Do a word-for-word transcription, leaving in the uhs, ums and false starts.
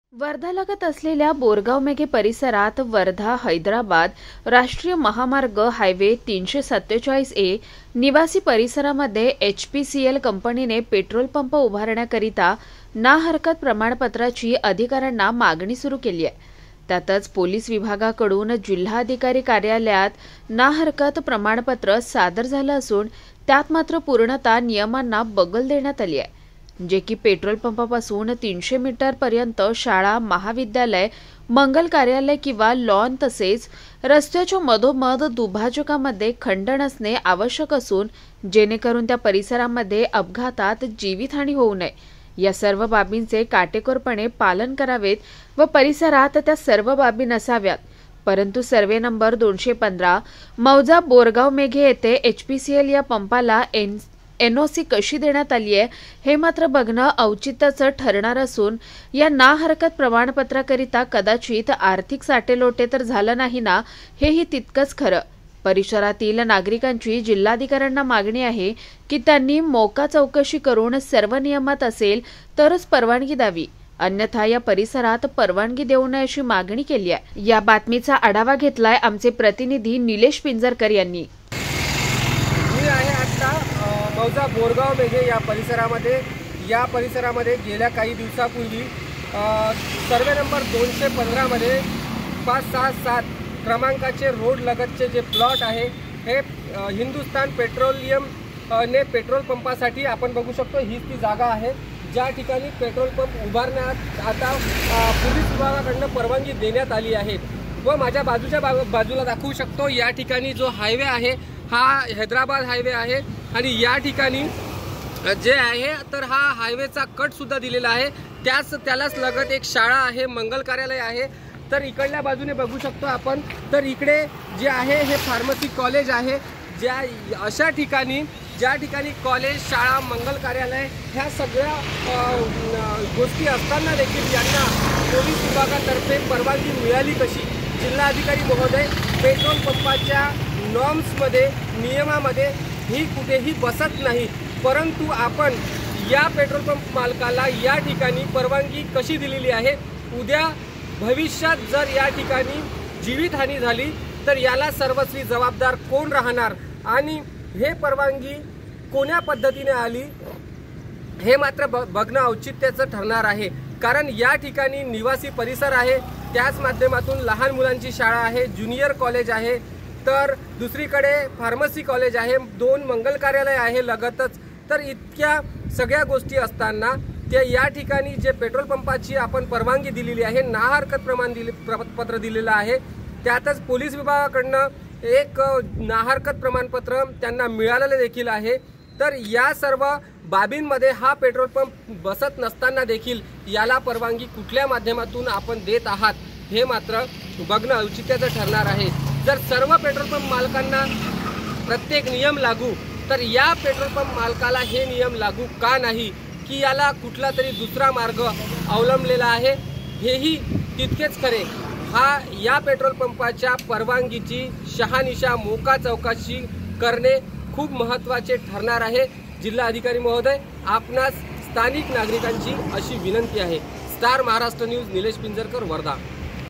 वर्धालगत असलेल्या बोरगाव मेघे परिसरात वर्धा हैदराबाद राष्ट्रीय महामार्ग हायवे तीनशे सत्तेचाळीस ए निवासी परिसरामध्ये एच पी सी एल कंपनीने पेट्रोल पंप उभारण्याकरिता ना हरकत प्रमाणपत्राची अधिकाऱ्यांना मागणी सुरू केली आहे। त्यातच पोलीस विभागाकडून जिल्हाधिकारी कार्यालयात ना हरकत प्रमाणपत्र सादर झालं असून त्यात मात्र पूर्णतः नियमांना बगल देण्यात आली आहे, जे की पेट्रोल पंपापासून तीनशे मीटर पर्यंत शाळा, महाविद्यालय, मंगल कार्यालय किंवा लॉन तसेच रस्त्याच्या मधोमध दुभाजकामध्ये खंडन असणे आवश्यक असून जेणेकरून त्या परिसरामध्ये अपघातात जीवितहानी होऊ नये या सर्व बाबींचे काटेकोरपणे पालन करावेत व परिसरात त्या सर्व बाबी नसाव्यात। परंतु सर्वे नंबर दोनशे पंधरा मौजा बोरगाव मेघे येथे एच पी सी एल या पंपाला एन एन ओ सी कशी देण्यात आली आहे हे मात्र बघणं औचित्याचं ठरणार असून या ना हरकत प्रमाणपत्राकरिता कदाचित आर्थिक साटेलोटे तर झालं नाही ना, हेही तितकंच खरं। परिसरातील नागरिकांची जिल्हाधिकाऱ्यांना मागणी आहे की त्यांनी मोका चौकशी करून सर्व नियमात असेल तरच परवानगी द्यावी, अन्यथा या परिसरात परवानगी देऊ नये अशी मागणी केली आहे। या बातमीचा आढावा घेतलाय आमचे प्रतिनिधी निलेश पिंजरकर यांनी। मी आहे आता मौजा बोरगाव मेघे या परिसरामध्ये या परिसरामध्ये गेल्या काही दिवसापूर्वी सर्वे नंबर दोनशे पंधरा मध्ये पाच सहा सात क्रमांकाचे रोड लगतचे जे प्लॉट आहे हे हिंदुस्तान पेट्रोलियम ने पेट्रोल पंपासाठी आपण बघू शकतो, हीच ती जागा आहे ज्या ठिकाणी पेट्रोल पंप उभारण्यात आता पोलीस विभागाकडून परवानगी देण्यात आली आहे। व माझ्या बाजूच्या बाजूला दाखवू शकतो, या ठिकाणी जो हायवे आहे हा हैदराबाद हायवे आहे आणि या ठिकाणी जे आहे तर हा हायवेचा कट सुद्धा दिलेला आहे, त्याच त्यालाच लगत एक शाळा आहे, मंगल कार्यालय आहे। तर इकडल्या बाजूने बघू शकतो आपण, तर इकडे जे आहे हे फार्मसी कॉलेज आहे, ज्या अशा ठिकाणी ज्या ठिकाणी कॉलेज, शाळा, मंगल कार्यालय ह्या सगळ्या गोष्टी असताना देखील यांना पोलीस विभागातर्फे परवानगी मिळाली कशी? जिल्हाधिकारी महोदय पेट्रोल पंपाच्या नॉर्म्समध्ये, नियमामध्ये ही कुठेही बसत नाही, परंतु आपण या पेट्रोल पंप मालकाला या ठिकाणी परवानगी कशी दिलेली आहे? उद्या भविष्यात जर या ठिकाणी जीवितहानी झाली तर याला सर्वस्वी जबाबदार कोण राहणार आणि हे परवानगी कोण्या पद्धतीने आली हे मात्र बघणं औचित्याचं ठरणार आहे। कारण या ठिकाणी निवासी परिसर आहे, त्याच माध्यमातून लहान मुलांची शाळा आहे, ज्युनियर कॉलेज आहे, तर दुसरीकडे फार्मसी कॉलेज आहे, दोन मंगल कार्यालय आहे लगतच। तर इतक्या सगळ्या गोष्टी असताना त्या या ठिकाणी जे पेट्रोल पंपाची आपण परवानगी दिलेली आहे, ना हरकत प्रमाण दिले पत्र दिलेलं आहे, त्यातच पोलीस विभागाकडनं एक ना हरकत प्रमाणपत्र त्यांना मिळालेलं देखील आहे। तर या सर्व बाबींमध्ये हा पेट्रोल पंप बसत नसताना देखील याला परवानगी कुठल्या माध्यमातून आपण देत आहात हे मात्र बघणं औचित्याचं ठरणार आहे। जर सर्व पेट्रोल पंप मालकांना प्रत्येक नियम लागू, तर या पेट्रोल पंप मालकाला हे नियम लागू का नाही की याला कुठला तरी दुसरा मार्ग अवलंबलेला आहे, हेही तितकेच खरे। हा या पेट्रोल पंपाच्या परवानगीची शहानिशा मोका चौकशी करणे खूप महत्त्वाचे ठरणार आहे। जिल्हाधिकारी महोदय, आपणास स्थानिक नागरिकांची अशी विनंती आहे। Star Maharashtra News, Nilesh Pinjarkar, Wardha.